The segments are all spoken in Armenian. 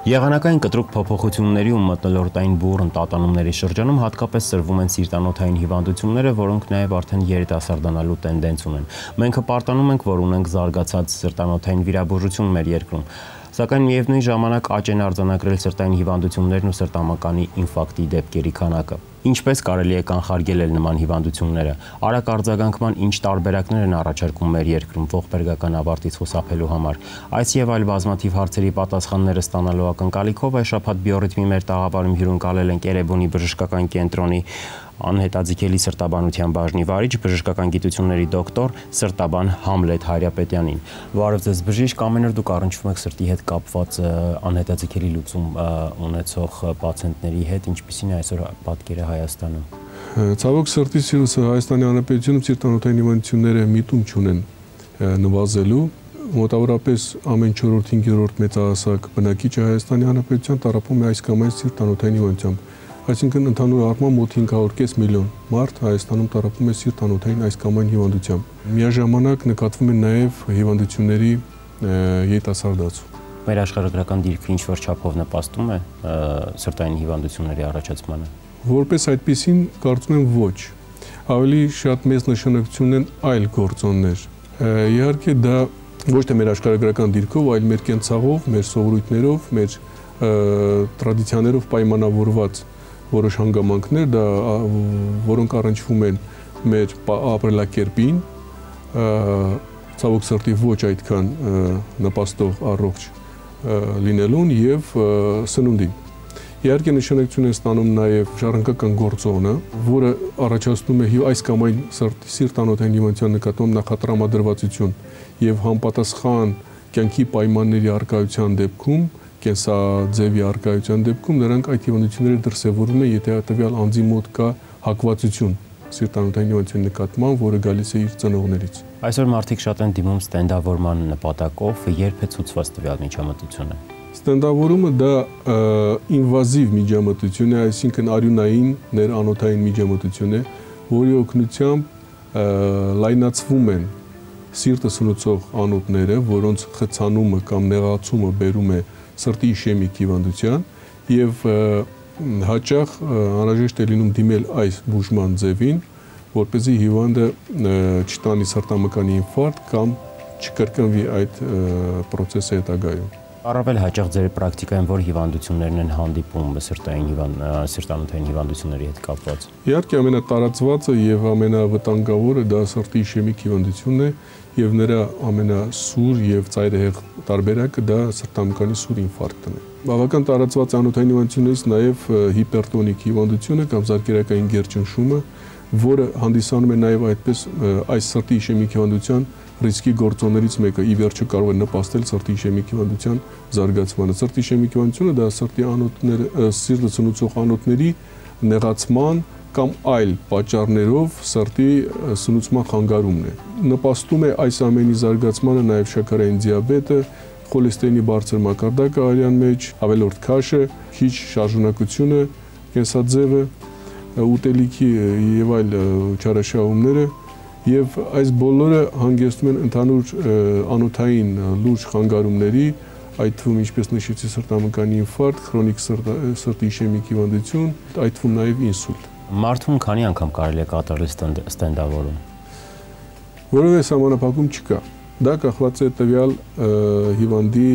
Եղանակային կտրուկ փոփոխությունների ու մթնոլորտային բուռն տատանումների շրջանում հատկապես սրվում են սիրտանոթային հիվանդությունները, որոնք նաև արդեն երիտասարդանալու տենդենս ունեն։ Մենք հպարտանում ենք, որ ունենք զարգացած սրտանոթային վիրաբուժություն մեր երկրում, սակայն միևնույն ժամանակ աճ են արձանագրել սրտային հիվանդություններն ու սրտամկանի ինֆարկտի դեպքերի քանակը։ Ինչպես կարելի է կանխարգելել նման հիվանդությունները, արագ արձագանքման ինչ տարբերակներ են առաջարկում մեր երկրում ողբերգական ավարտից խուսափելու համար։ Այս եւ այլ բազմաթիվ հարցերի պատասխանները ստանալու ակնկալիքով այս շաբաթ Բիոռիթմի մեր տաղավարում հյուրընկալել ենք Էրեբունի բժշկական կենտրոնի անհետաձգելի սրտաբանության բաժնի վարիչ, բժշկական գիտությունների դոկտոր, սրտաբան Համլետ Հայրապետյանին։ Բարև ձեզ բժիշկ, ամեն օր դուք առնչվում եք սրտի հետ կապված անհետաձգելի լուծում ունեցող պացիենտների հետ, ինչպիսին է այսօր պատկերը Հայաստանում։ Ցավոք սրտի սիրուսը Հայաստանի Հանրապետությունում սիրտանոթային հիվանդությունները միտում չունեն նվազելու։ Մոտավորապես ամեն 4-5-րդ մեծահասակ բնակիչը Հայաստանի Հանրապետության տառապում է այս կամ այս սիրտանոթային հիվանդությամբ։ Այսինքն ընդհանուր առմամբ մոտ 500 միլիոն մարդ Հայաստանում տառապում է սիրտանոթային այս կամ այն հիվանդությամբ։ Միաժամանակ նկատվում են նաև հիվանդությունների երիտասարդացում։ Մեր աշխարհագրական դիրքը ինչ-որ չափով նպաստում է սրտային հիվանդությունների առաջացմանը։ Որպես այդպեսին կարծում եմ ոչ։ Ավելի շատ մեծ նշանակություն են այլ գործոններ։ Իհարկե դա ոչ թե մեր աշխարհագրական դիրքով, այլ մեր կենցաղով, մեր սովորույթներով, մեր տրադիցիաներով պայմանավորված որոշ հանգամանքներ, որոնք առնչվում են մեր ապրելակերպին, ցավոք սրտի ոչ այդքան նպաստող առողջ լինելուն եւ սնունդին։ Իհարկե նշանակություն է ստանում նաև ժառանգական գործոնը, որը առաջացնում է այս կամ այն սիրտանոթային հիվանդության նկատմամբ նախատրամադրվածություն եւ համապատասխան կյանքի պայմանների առկայության դեպքում, կենսաձևի առկայության դեպքում նրանք այդ հիվանդությունները դրսևորում են, եթե տվյալ անձի մոտ կա հակվածություն սիրտանոթային հիվանդության նկատմամբ, որը գալիս է իր ծնողներից։ Այսօր մարդիկ շատ են դիմում ստենդավորման նպատակով, երբ է ցուցված տվյալ միջամտությունը։ Ստենդավորումը դա ինվազիվ միջամտություն է, այսինքն արյունային ներանոթային միջամտություն է, որի օգնությամբ լայնացվում են սիրտը սնուցող անոթները, որոնց խցանումը կամ նեղացումը բերում է սրտի իշեմիկ հիվանդության եւ հաճախ անհրաժեշտ է լինում դիմել այս բուժման ձևին, որպեսզի հիվանդը չտանի սրտամկանի ինֆարկտ կամ չկրկնվի այդ process-ը հետագայում։ Առավել հաճախ ձեր պրակտիկայում որ հիվանդություններն են հանդիպում սրտանոթային հիվանդությունների հետ կապված։ Իհարկե ամենատարածվածը եւ ամենավտանգավորը դա սրտի իշեմիկ հիվանդությունն է եւ նրա ամենասուր եւ ծայրահեղ տարբերակը դա սրտամկանի սուր ինֆարկտն է։ Բավական տարածված անոթային հիվանդություններից նաեւ հիպերտոնիկ հիվանդությունը կամ զարկերակային գերճնշումը, որը հանդիսանում է նաեւ այդպես այս սրտի իշեմիկ հիվանդության ռիսկի գործոններից մեկը, ի վերջո կարող է նպաստել սրտի իշեմիկ հիվանդության զարգացմանը։ Սրտի իշեմիկ հիվանդությունը դա սրտի անոթները, սիրտը սնուցող անոթների նեղացման կամ այլ պատճառներով սրտի սնուցման խանգարումն է։ Նպաստում է այս ամենի զարգացմանը նաև շաքարային դիաբետը, խոլեստերինի բարձր մակարդակը արյան մեջ, ավելորդ քաշը, քիչ շարժունակությունը, կենսաձևը, ուտելիքի եւ այլ չարաշահումները եւ այս բոլորը հանգեցնում են ընդհանուր անոթային լուրջ խանգարումների, այդ թվում ինչպես նշեցի սրտամկանի ինֆարկտ, քրոնիկ սրտի իշեմիկ հիվանդություն, այդ թվում նաեւ ինսուլտ։ Մարդուն քանի անգամ կարելի է կատարել ստենդավորում։ Որևէ սահմանափակում չկա։ Դա կախված է տվյալ հիվանդի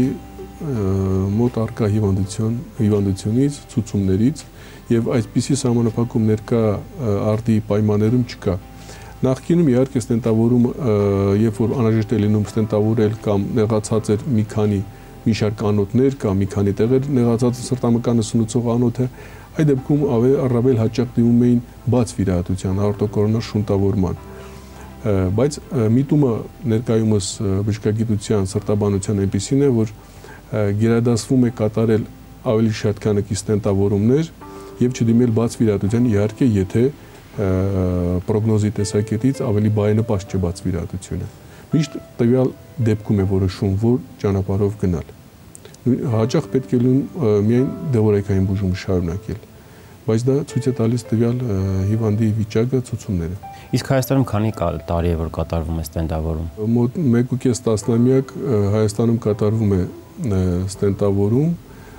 մոտ առկա հիվանդությունից, ցուցումներից եւ այսպիսի սահմանափակում ներկա արդի պայմաններում չկա։ Նախկինում իհարկե ստենտավորումը, երբ որ անհրաժեշտ է լինում ստենտավորել կամ նեղացած էր մի շարք անոթներ կամ մի քանի տեղեր նեղացած սրտամկանը սնուցող անոթը, այդ դեպքում առավել հաճախ դիմում էին բաց վիրահատության, աորտոկորոնար շունտավորման։ Բայց միտումը ներկայումս բժշկագիտության սրտաբանության այնպիսին է, որ գերադասվում է կատարել ավելի շատ քանակի ստենտավորումներ եւ չդիմել բաց վիրահատության, իհարկե եթե պրոգնոզի տեսակետից ավելի բարենպաստ չէ բաց վիրահատությունը։ Միշտ տվյալ դեպքում է որոշում, որ ճանապարհով գնալ։ Հաճախ պետք է միայն դեղորայքային բուժումը շարունակել, բայց դա ցույց է տալիս տվյալ հիվանդի վիճակը, ցուցումները։ Իսկ Հայաստանում քանի տարի է որ կատարվում է ստենդավորում։ Մոտ 1.5 տասնամյակ Հայաստանում կատարվում է ստենտավորում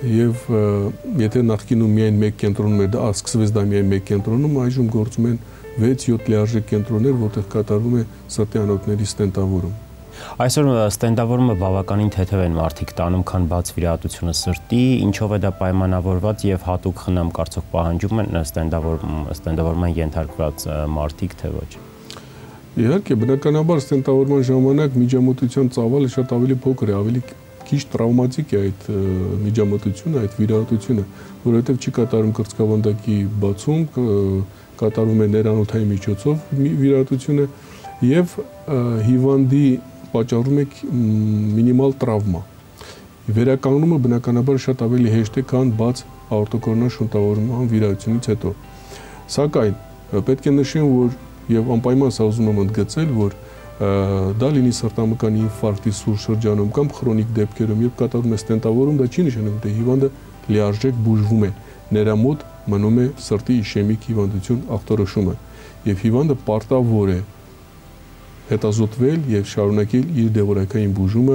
եւ եթե նախկինում միայն մեկ կենտրոնում էր, դա սկսվեց դա միայն մեկ կենտրոնում, այժմ գործում են 6-7 լիարժեք կենտրոններ, որտեղ կատարվում է սրտի անոթների ստենտավորում։ Այսօր ստենտավորումը բավականին թեթև են մարդիկ տանում, քան բաց վիրահատությունը սրտի, ինչով է դա պայմանավորված եւ հատուկ խնամ կարծոք պահանջում են ստենտավորման ենթարկված մարդիկ, թե ոչ։ Իհարկե, բնականաբար ստենտավորման ժամանակ միջամտության ծավալը շատ ավելի փոքր է, ավելի քիչ տրավմատիկ է այդ միջամտությունը, այդ վիրահատությունը, որովհետեւ չի կատարում կրծքավանդակի բացում, կատարում է ներանոթային միջոցով վիրահատությունը եւ հիվանդի պատճառում է մինիմալ տրավմա։ Վերականգնումը բնականաբար շատ ավելի հեշտ է, քան բաց աորտոկորոնար շունտավորման վիրահատությունից հետո։ Սակայն պետք է նշեմ, որ եւ անպայման սա ուզում եմ ընդգծել, որ դա լինի սրտամկանի ինֆարկտի սուր շրջանում կամ քրոնիկ դեպքերում, երբ կատարվում է ստենտավորում, դա չի նշանակում, թե հիվանդը լիարժեք բուժվում է, նրա մոտ մնում է սրտի իշեմիկ հիվանդություն ախտորոշումը եւ հիվանդը պարտավոր է հետազոտվել եւ շարունակել իր դեղորայքային բուժումը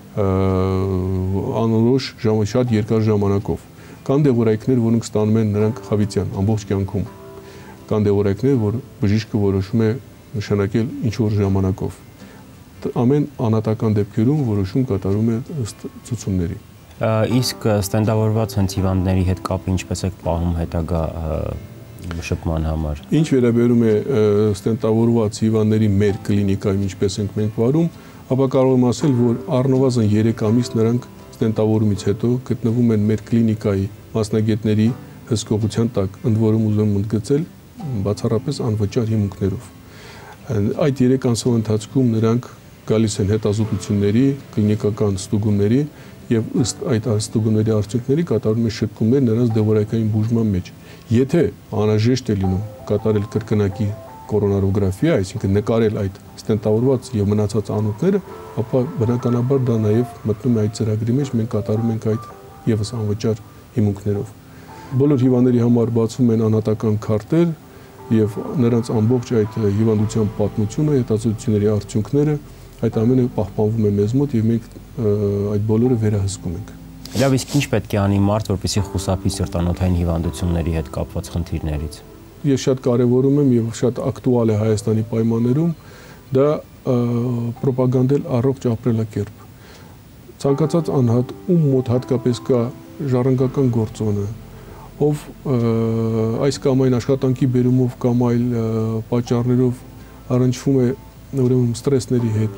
անորոշ շատ երկար ժամանակով։ Կան դեղորայքներ, որոնք ստանում են նրանք խավիցյան ամբողջ կյանքում։ Կան դեղորայքներ, որ բժիշկը որոշում է նշանակել ինչ-որ ժամանակով։ Ամեն անհատական դեպքերում որոշում կատարում է ըստ ցուցումների։ Իսկ ստենտավորված հենց հիվանդների հետ կապը ինչպես է պահում հետագա շփման համար։ Ինչ վերաբերում է ստենտավորված հիվանդների մեր կլինիկայում ինչպես ենք մենք վարում, ապա կարող եմ ասել, որ առնվազն 3 ամիս նրանք ստենտավորումից հետո գտնվում են մեր կլինիկայի մասնագետների հսկողության տակ, ընդ որում ուզում եմ ընդգծել բացառապես անվճար հիմունքներով։ Այդ 3 ամսվա ընթացքում նրանք գալիս են հետազոտությունների, կլինիկական ստուգումների եւ ըստ այդ ստուգումների արդյունքների կատարում է շտկումներ նրանց դեղորայքային բուժման մեջ։ Եթե անհրաժեշտ է լինում կատարել կրկնակի կորոնարոգրաֆիա, այսինքն նկարել այդ ստենտավորված եւ մնացած անոթները, ապա բնականաբար դա նաեւ մտնում է այդ ծրագրի մեջ, մենք կատարում ենք այդ եւս անվճար հիմունքներով։ Բոլոր հիվանդների համար բացվում են անհատական քարտեր եւ նրանց ամբողջ այդ հիվանդության պատմությունը, հետազոտությունների արդյունքները, այդ ամենը պահպանվում է մեզ մոտ եւ մենք այդ բոլորը վերահսկում ենք։ Լավ, իսկ ինչ պետք է անի մարդ, որպեսզի խուսափի սրտանոթային հիվանդությունների հետ կապված խնդիրներից։ Ես շատ կարևորում եմ եւ շատ ակտուալ է Հայաստանի պայմաններում դա ռոպագանդել առողջ ապրելակերպ։ Ցանկացած անհատ, ում մոտ հատկապես կա ժառանգական գործոնը, ով այս կամ այն աշխատանքի բերումով կամ այլ պատճառներով առնչվում է ուրեմն ստրեսների հետ,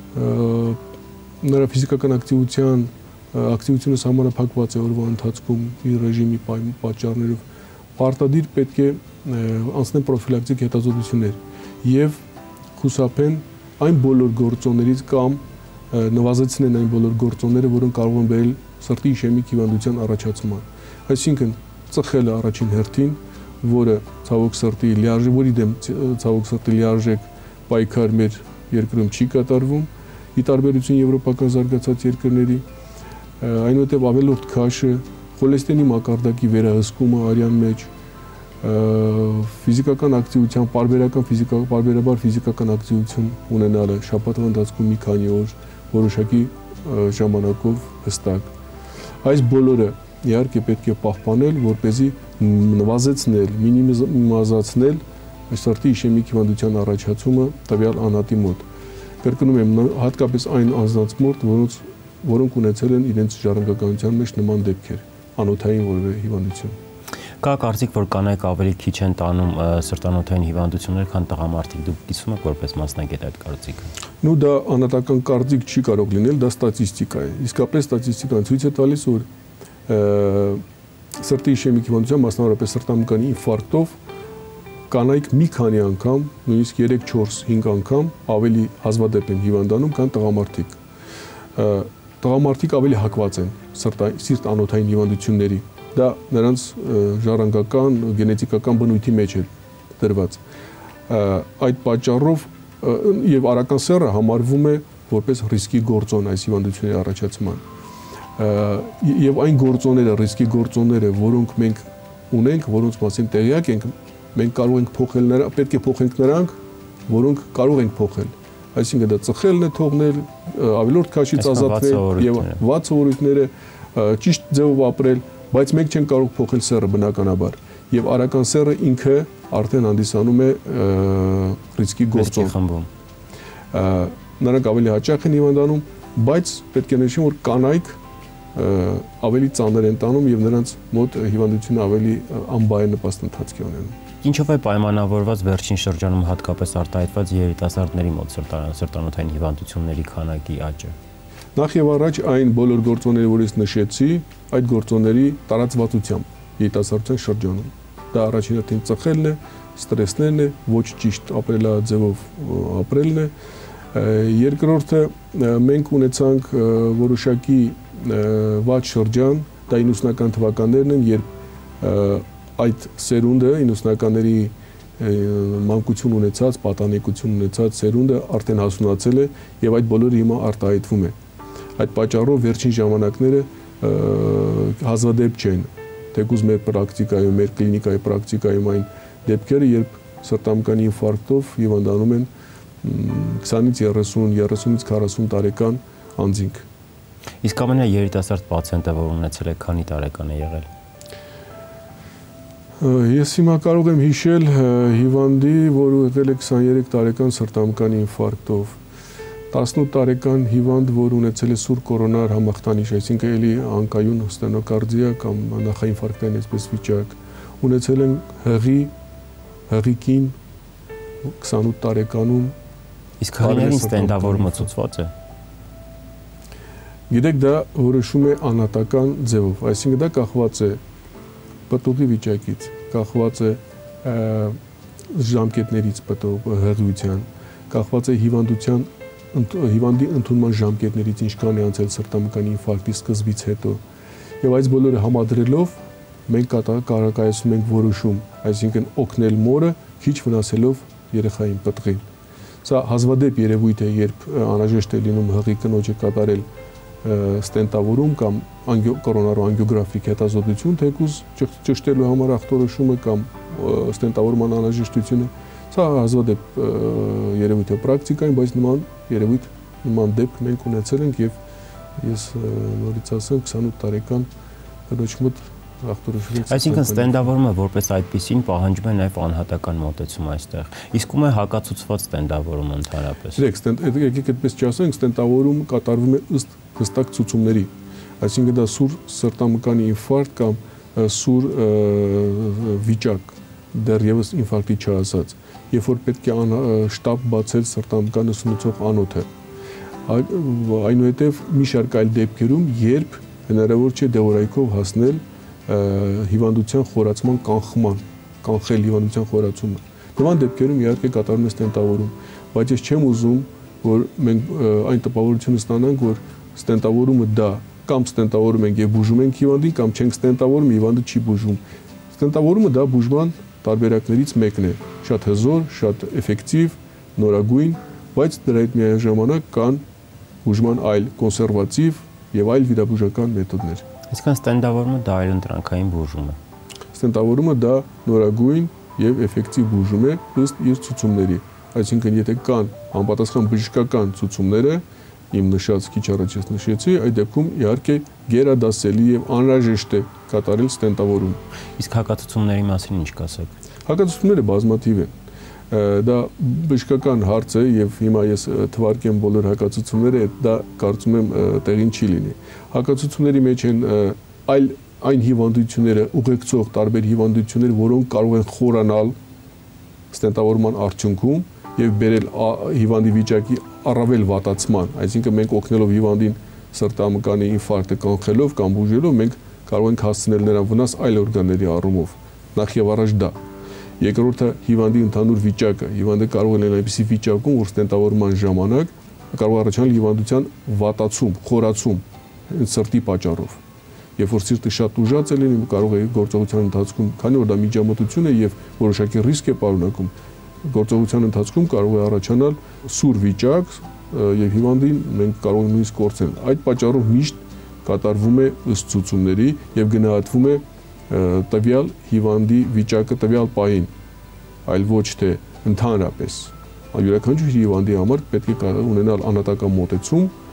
նրա ֆիզիկական ակտիվությունը սահմանափակված է օրվա ընթացքում իր ռեժիմի պատճառներով, պարտադիր պետք է անցնեն պրոֆիլակտիկ հետազոտություններ եւ խուսափեն այն բոլոր գործոններից կամ նվազեցնեն այն բոլոր գործոնները, որոնք կարող են բերել սրտի իշեմիկ հիվանդության առաջացման։ Այսինքն ծխելը առաջին հերթին, որը ցավոք սրտի լիարժեք պայքար մեր երկրում չի կատարվում, ի տարբերություն եվրոպական զարգացած երկրների, այնուհետև ավելորդ քաշը, խոլեստերինի մակարդակի վերահսկումը արյան մեջ, ֆիզիկական ակտիվության, պարբերաբար ֆիզիկական ակտիվություն ունենալը շաբաթվա ընթացքում մի քանի օր, որոշակի ժամանակով հստակ։ Այս բոլորը իհարկե պետք է պահպանել, որպեսզի նվազեցնել, մինիմիզացնել սրտի իշեմիկ հիվանդության առաջացումը տվյալ անհատի մոտ։ Կրկնում եմ, հատկապես այն անձանց մոտ, որոնք ունեցել են իրենց ժառանգականության մեջ նման դեպքեր, անոթային որևէ հիվանդություն։ Կա կարծիք, որ կանայք ավելի քիչ են տանում սրտանոթային հիվանդություններ, քան տղամարդիկ։ Դուք կիսում եք որպես մասնագետ այդ կարծիքը։ Նու դա անհատական կարծիք չի կարող լինել, դա ստատիստիկա է։ Իսկապես ստատիստիկան ցույց է տալիս, որ սրտի իշեմիկ հիվանդության, մասնավորապես սրտամկանի ինֆարկտով կանայք մի քանի անգամ, նույնիսկ 3-4-5 անգամ ավելի հազվադեպ են հիվանդանում, քան տղամարդիկ։ Տղամարդիկ ավելի հակված են սիրտ-անոթային հիվանդությունների։ Դա նրանց ժառանգական, գենետիկական բնույթի մեջ է դրված։ Այդ պատճառով եւ արական սեռը համարվում է որպես ռիսկի գործոն այս հիվանդությունների առաջացման։ Եվ այն գործոնները, ռիսկի գործոնները, որոնք մենք ունենք, որոնց մասին տեղյակ ենք, մենք կարող ենք փոխել նրանք, պետք է փոխենք նրանք, որոնք կարող ենք փոխել։ Այսինքն դա ծխելն է թողնել, ավելորդ քաշից ազատվել եւ վատ սովորույթները ճիշտ ձևով ապրել, բայց մենք չենք կարող փոխել սեռը բնականաբար։ Եվ արական սեռը ինքը արդեն հանդիսանում է ռիսկի գործոն։ Նրանք ավելի հաճախ են հիվանդանում, բայց պետք է նշեմ, որ կանայք ավելի ծանր են տանում եւ նրանց մոտ հիվանդությունը ավելի անբարենպաստ ընթացք է ունենում։ Ինչով է պայմանավորված վերջին շրջանում հատկապես արտահայտված երիտասարդների մոտ սրտանոթային հիվանդությունների քանակի աճը։ Նախ եւ առաջ այն բոլոր գործոնները, որ ես նշեցի, այդ գործոնների տարածվածությամբ երիտասարդության շրջանում։ Դա առաջինը թին ծխելն է, ստրեսներն է, ոչ ճիշտ ապրելաձևով ապրելն է։ Երկրորդը մենք ունեցանք որոշակի վատ շրջան, դա 90-ական թվականներն են, երբ այդ սերունդը 90-ականների մանկություն ունեցած, պատանեկություն ունեցած սերունդը արդեն հասունացել է եւ այդ բոլորը հիմա արտահայտվում է։ Այդ պատճառով վերջին ժամանակները հազվադեպ չեն, թեկուզ մեր պրակտիկայում, մեր կլինիկայի պրակտիկայում այն դեպքերը, երբ սրտամկանի ինֆարկտով հիվանդանում են 20-ից 30, 30-ից 40 տարեկան անձինք։ Իսկ ամենաերիտասարդ պացիենտը, որ ունեցել է, քանի տարեկան է եղել։ Ես հիմա կարող եմ հիշել հիվանդի, որ եղել է 23 տարեկան սրտամկանի ինֆարկտով, 18 տարեկան հիվանդ, որ ունեցել է սուր կորոնար համախտանիշ, այսինքն էլի անկայուն ստենոկարդիա կամ նախաինֆարկտային այսպես վիճակ, ունեցել են հղիկին 28 տարեկանում։ Իսկ հղիներին ստենդավորումը ցուցված է։ Գիտեք, դա որոշում է անհատական ձևով, այսինքն դա կախված է պտուղի վիճակից, կախված է ժամկետներից հղիության, կախված է հիվանդի ընդունման ժամկետներից, ինչքան է անցել սրտամկանի ինֆարկտի սկզբից հետո։ Եվ այս բոլորը համադրելով մենք կայացնում ենք որոշում, այսինքն օգնել մորը, քիչ վնասելով երեխային պտղին։ Սա հազվադեպ երևույթ է, երբ անհրաժեշտ է լինում հղի կնոջը կատարել ստենտավորում կամ կորոնարու անգիոգրաֆիկ հետազոտություն, թեկուզ ճշտելու համար ախտորոշումը կամ ստենտավորման անհրաժեշտությունը, սա հազվադեպ երևույթ է պրակտիկային, բայց նման երևույթ, նման դեպք մենք ունեցել ենք եւ ես նորից ասեմ 28 տարեկան կնոջ մոտ ախտորոշվեց։ Այսինքն ստենդավորումը որպես այդպեսին պահանջում է նաեւ անհատական մոտեցում այստեղ։ Իսկ ում է հակացուցված ստենդավորումը ընդհանրապես։ Եկեք այդպես չասենք, ստենտավորում կատարվում է ըստ հստակ ցուցումների, այսինքն դա սուր սրտամկանի ինֆարկտ կամ սուր վիճակ, դեռևս ինֆարկտի չհասած, երբ որ պետք է շտապ բացել սրտամկանը սնուցող անոթը։ Այնուհետև մի շարք այլ դեպքերում, երբ հնարավոր չէ դեղորայքով հասնել հիվանդության խորացման կանխման, կանխել հիվանդության խորացումը։ Նման դեպքերում իհարկե կատարվում է ստենտավորում, բայց ես չեմ ուզում, որ մենք այն տպավորությունը ստանանք, որ ստենտավորումը դա կամ ստենտավորում ենք եւ բուժում ենք հիվանդին, կամ չենք ստենտավորում, հիվանդը չի բուժվում։ Ստենտավորումը դա բուժման տարբերակներից մեկն է, շատ հզոր, շատ էֆեկտիվ, նորագույն, բայց դրա հետ միաժամանակ կան բուժման այլ կոնսերվատիվ եւ այլ վիրաբուժական մեթոդներ։ Այսինքն ստենդավորումը դա այլընտրանքային բուժում է։ Ստենտավորումը դա նորագույն եւ էֆեկտիվ բուժում է ըստ իր ցուցումների։ Այսինքն եթե կան անպատասխան բժշկական ցուցումները, իմ նշած քիչ առաջ ես նշեցի, այդ դեպքում իհարկե գերադասելի եւ անհրաժեշտ է կատարել ստենտավորում։ Իսկ հակացությունների մասին ինչ կասեք։ Հակացությունները բազմաթիվ են։ Դա բժշկական հարց է եւ հիմա ես թվարկեմ բոլոր հակացությունները, դա կարծում եմ տեղին չի լինի։ Հակացությունների մեջ են այն հիվանդությունները, ուղեկցող տարբեր հիվանդություններ, որոնք կարող են խորանալ ստենտավորման արդյունքում եւ բերել հիվանդի վիճակի առավել վատացման, այսինքն մենք օգնելով հիվանդին սրտամկանի ինֆարկտը կանխելով կամ բուժելով, մենք կարող ենք հասցնել նրան վնաս այլ օրգանների առումով։ Նախ եւ առաջ դա։ Երկրորդը հիվանդի ընդհանուր վիճակը։ Հիվանդը կարող է լինել այնպիսի վիճակում, որ ստենտավորման ժամանակ կարող առաջանալ հիվանդության վատացում, խորացում սրտի պատճառով։ Երբ որ սիրտը շատ ուժած է լինում, կարող է գործողության ընթացքում, քանի որ դա միջամտություն է եւ որոշակի ռիսկ է պարունակում, գործողության ընթացքում կարող է առաջանալ սուր վիճակ եւ հիվանդին մենք կարող ենք նույնիսկ կորցնել։ Այդ պատճառով միշտ կատարվում է ըստ ցուցումների եւ գնահատվում է տվյալ հիվանդի վիճակը տվյալ պահին, այլ ոչ թե ընդհանրապես։ Յուրաքանչյուր հիվանդի համար պետք է ունենալ անհատական մոտեցում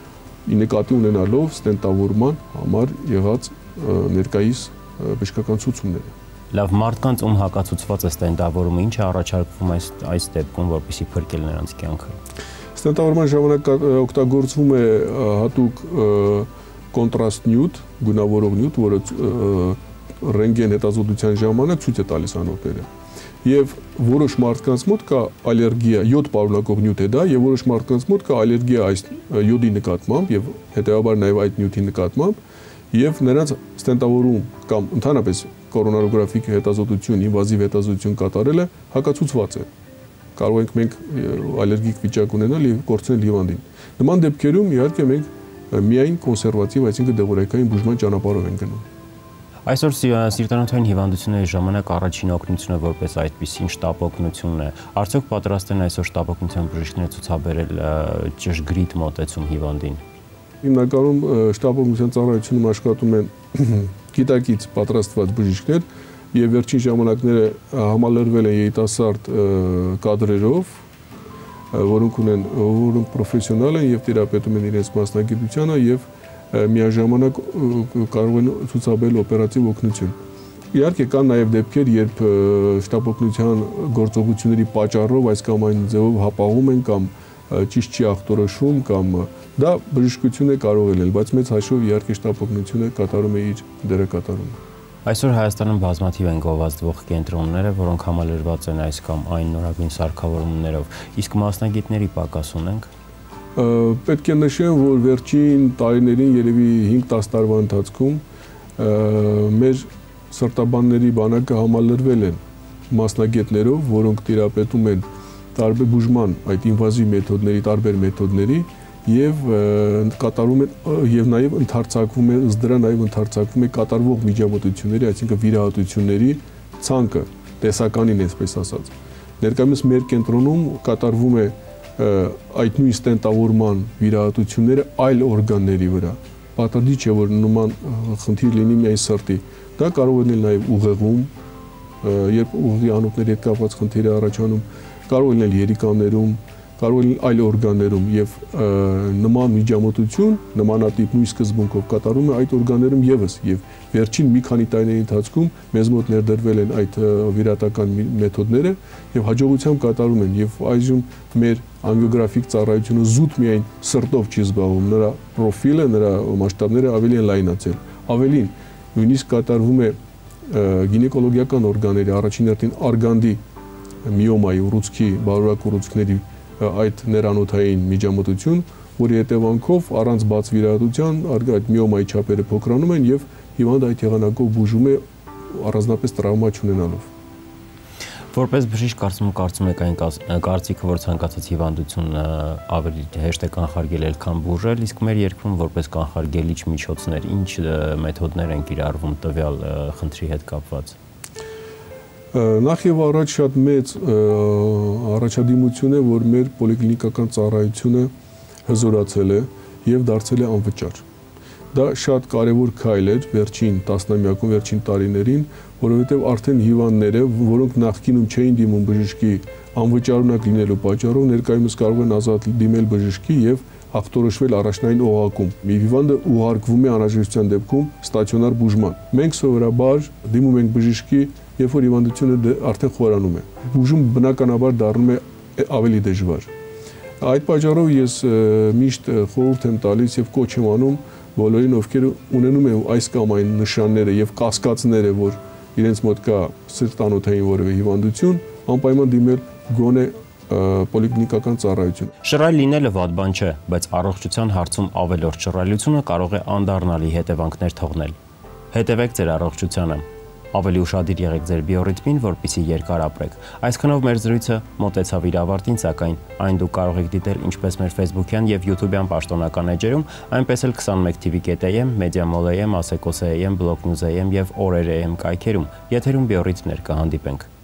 նկատի ունենալով ստենտավորման համար եղած ներկայիս բժշկական ցուցումները։ Լավ, մարդկանց ում հակացուցված է ստենտավորումը, ինչ է առաջարկվում այս դեպքում, որպեսզի փրկել նրանց կյանքը։ Ստենտավորման ժամանակ օգտագործվում է հատուկ կոնտրաստ նյութ, գունավորող նյութ, որը ռենտգեն հետազոտության ժամանակ ցույց է տալիս անոթները։ Եվ որոշ մարդկանց մոտ կա ալերգիա, յոդ պարունակող նյութ է դա, եւ որոշ մարդկանց մոտ կա ալերգիա այս յոդի նկատմամբ եւ հետեւաբար նաեւ այդ նյութի նկատմամբ, եւ նրանց ստենտավորում կամ ընդհանրապես կորոնարոգրաֆիկ հետազոտություն, ինվազիվ հետազոտություն կատարելը հակացուցված է։ Կարող ենք մենք ալերգիկ վիճակ ունենալ եւ կորցնել հիվանդին։ Նման դեպքերում իհարկե մենք միայն կոնսերվատիվ, այսինքն դեղորայքային բուժման ճանապարհով ենք գնում։ Այսօր սիրտանոթային հիվանդությունների ժամանակ առաջին օգնությունը որպես այդպիսին շտապ օգնությունն է։ Արդյոք պատրաստ են այսօր շտապ օգնության բժիշկները ցուցաբերել ճշգրիտ մոտեցում հիվանդին։ Հիմնականում շտապ օգնության ծառայությունում աշխատում են գիտակից պատրաստված բժիշկներ եւ վերջին ժամանակները համալրվել են երիտասարդ կադրերով, որոնք պրոֆեսիոնալ են եւ տերապետում են իրենց մասնագիտությանը եւ միաժամանակ կարող են ցուցաբերել օպերատիվ օգնություն։ Իհարկե կան նաև դեպքեր, երբ շտապ օգնության գործողությունների պատճառով այս կամ այն ձևով հապաղում են կամ ճիշտ չի ախտորոշում կամ դա բժշկություն է կարող ելնել, բայց մեծ հաշվով իհարկե շտապ օգնությունը կատարում է իր դերակատարումը։ Այսօր Հայաստանում բազմաթիվ են գովազդվող կենտրոնները, որոնք համալրված են այս կամ այն նորագույն սարքավորումներով, իսկ մասնագետների պակաս ունենք։ Պետք է նշեմ, որ վերջին տարիներին երևի 5-10 տարվա ընթացքում մեր սրտաբանների բանակը համալրվել են մասնագետներով, որոնք տիրապետում են տարբեր բուժման այդ ինվազիվ մեթոդների, տարբեր մեթոդների եւ կատարում են եւ նաեւ ընդարձակվում է ըստ դրա նաեւ ընդարձակվում է կատարվող միջամտությունների, այսինքն վիրահատությունների ցանկը, տեսականին այսպես ասած։ Ներկայումս մեր կենտրոնում կատարվում է այդ նույն ստենտավորման վիրահատությունները այլ օրգանների վրա։ Պատրդի չէ, որ նման խնդիր լինի միայն սրտի։ Դա կարող է լինել նաև ուղեղում, երբ ուղեղի անոթների հետ կապված խնդիր է առաջանում, կարող է լինել երիկաներում, կարող է լինել այլ օրգաններում եւ նման միջամտություն, նմանատիպ նույն սկզբունքով կատարում է այդ օրգաններում եւս եւ վերջին մի քանի տարիների ընթացքում մեզ մոտ ներդրվել են այդ վիրահատական մեթոդները եւ հաջողությամբ կատարում են եւ այժմ մեր անգիոգրաֆիկ ծառայությունը զուտ միայն սրտով չի զբաղվում, նրա պրոֆիլը, նրա մասշտաբները ավելի են լայնացել։ Ավելին, նույնիսկ կատարվում է գինեկոլոգիական օրգանների, առաջին հերթին արգանդի միոմայի ուռուցքի, բարոյական ուռուցքների այդ ներանոթային միջամտություն, որի հետևանքով առանց բաց վիրահատության այդ միոմայի չափերը փոքրանում են եւ հիվանդը այդ եղանակով բուժում է առանձնապես տրավմա չունենալով։ Որպես բժիշկ կարծում եք այն կարծիքը, որ ցանկացած հիվանդություն ավելի հեշտ է կանխարգելել, քան բուժել, իսկ մեր երկրում որպես կանխարգելիչ միջոցներ ինչ մեթոդներ են կիրառվում տվյալ խնդրի հետ կապված։ Նախ եւ առաջ շատ մեծ առաջադիմություն է, որ մեր պոլիկլինիկական ծառայությունը հզորացել է եւ դարձել է անվճար։ Դա շատ կարևոր քայլ էր վերջին տասնամյակում, վերջին տարիներին, որովհետեւ արդեն հիվանդները, որոնք նախկինում չէին դիմում բժշկի անվճարունակ լինելու պատճառով, ներկայումս կարող են ազատ դիմել բժշկի եւ ախտորոշվել առաջնային օղակում։ Մի հիվանդը ուղարկվում է անհրաժեշտության դեպքում ստացիոնար բուժման։ Մենք սովորաբար դիմում ենք բժշկի, երբ որ հիվանդությունը արդեն խորանում է։ Բուժումը բնականաբար դառնում է ավելի դժվար։ Այդ պատճառով ես միշտ խորհուրդ եմ տալիս եւ կոչ եմ անում բոլորին, ովքեր ունենում են այս կամ այն նշանները եւ կասկածները, որ իրենց մոտ կա սրտանոթային որևէ հիվանդություն, անպայման դիմել գոնե պոլիկլինիկական ծառայություն։ Շռայլ լինելը վատ բան չէ, բայց առողջության հարցում ավելորդ շռայլությունը կարող է անդառնալի հետևանքներ թողնել։ Հետևեք ձեր առողջությանը։ Ավելի ուշադիր եղեք ձեր բիոռիթմին, որպեսզի երկար ապրեք։ Այսքանով մեր զրույցը մոտեցավ իր ավարտին, սակայն այն դուք կարող եք դիտել ինչպես մեր Facebook-յան եւ YouTube-յան պաշտոնական էջերում, այնպես էլ 21tv.am, Media-Mall.am, Asecos.am, Block News.am եւ Օրեր.am կայքերում։ Եթերում բիոռիթմներ կհանդիպենք։